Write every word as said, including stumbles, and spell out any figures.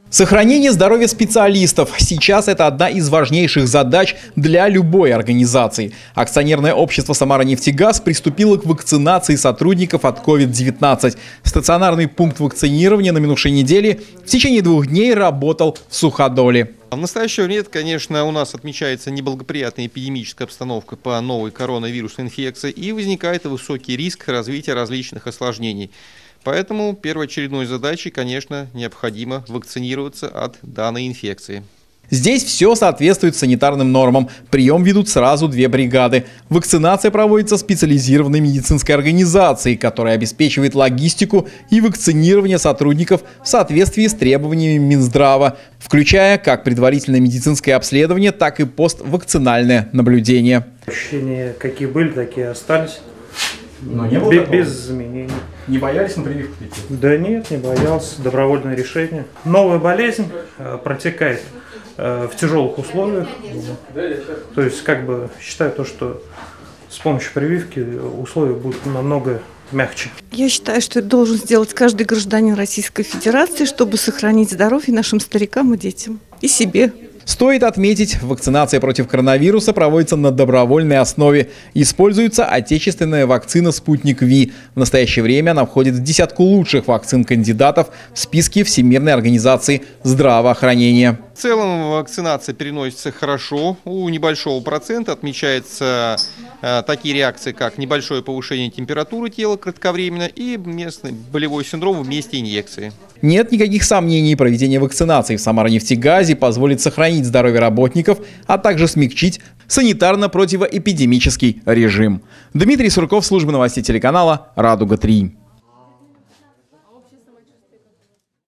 Сохранение здоровья специалистов. Сейчас это одна из важнейших задач для любой организации. Акционерное общество «Самара-Нефтегаз» приступило к вакцинации сотрудников от ковид девятнадцать. Стационарный пункт вакцинирования на минувшей неделе в течение двух дней работал в Суходоле. В настоящее время, конечно, у нас отмечается неблагоприятная эпидемическая обстановка по новой коронавирусной инфекции и возникает высокий риск развития различных осложнений. Поэтому первоочередной задачей, конечно, необходимо вакцинироваться от данной инфекции. Здесь все соответствует санитарным нормам. Прием ведут сразу две бригады. Вакцинация проводится специализированной медицинской организацией, которая обеспечивает логистику и вакцинирование сотрудников в соответствии с требованиями Минздрава, включая как предварительное медицинское обследование, так и поствакцинальное наблюдение. Ощущения какие были, такие остались. Но не было без, такого? без изменений. Не боялись на прививку идти? Да нет, не боялся. Добровольное решение. Новая болезнь э, протекает э, в тяжелых условиях. То есть, как бы считаю то, что с помощью прививки условия будут намного мягче. Я считаю, что это должен сделать каждый гражданин Российской Федерации, чтобы сохранить здоровье нашим старикам и детям. И себе. Стоит отметить, вакцинация против коронавируса проводится на добровольной основе. Используется отечественная вакцина «Спутник Ви». В настоящее время она входит в десятку лучших вакцин-кандидатов в списке Всемирной организации здравоохранения. В целом вакцинация переносится хорошо. У небольшого процента отмечаются э, такие реакции, как небольшое повышение температуры тела кратковременно и местный болевой синдром в месте инъекции. Нет никаких сомнений, проведение вакцинации в «Самара-Нефтегазе» позволит сохранить здоровье работников, а также смягчить санитарно-противоэпидемический режим. Дмитрий Сурков, служба новостей телеканала «Радуга-три».